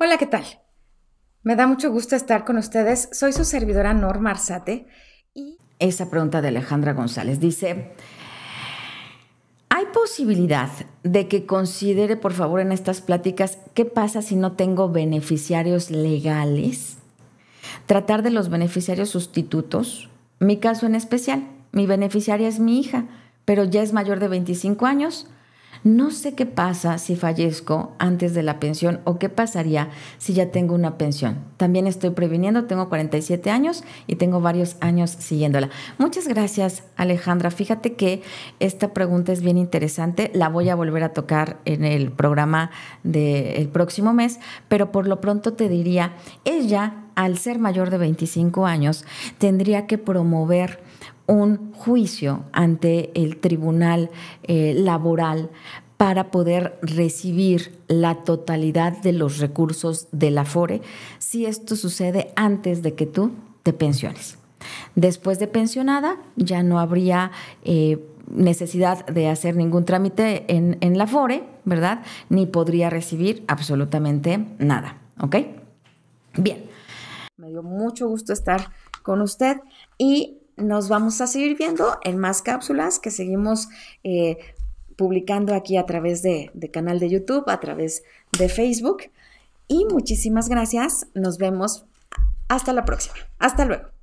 Hola, ¿qué tal? Me da mucho gusto estar con ustedes. Soy su servidora Norma Arzate y esa pregunta de Alejandra González dice, ¿hay posibilidad de que considere, por favor, en estas pláticas, qué pasa si no tengo beneficiarios legales? Tratar de los beneficiarios sustitutos. Mi caso en especial, mi beneficiaria es mi hija, pero ya es mayor de 25 años. No sé qué pasa si fallezco antes de la pensión o qué pasaría si ya tengo una pensión. También estoy previniendo, tengo 47 años y tengo varios años siguiéndola. Muchas gracias, Alejandra. Fíjate que esta pregunta es bien interesante. La voy a volver a tocar en el programa del próximo mes, pero por lo pronto te diría, ella, al ser mayor de 25 años, tendría que promover un juicio ante el tribunal laboral para poder recibir la totalidad de los recursos del Afore si esto sucede antes de que tú te pensiones. Después de pensionada ya no habría necesidad de hacer ningún trámite en la Afore, ¿verdad? Ni podría recibir absolutamente nada, ¿ok? Bien, me dio mucho gusto estar con usted y nos vamos a seguir viendo en más cápsulas que seguimos publicando aquí a través de canal de YouTube, a través de Facebook. Y muchísimas gracias. Nos vemos. Hasta la próxima. Hasta luego.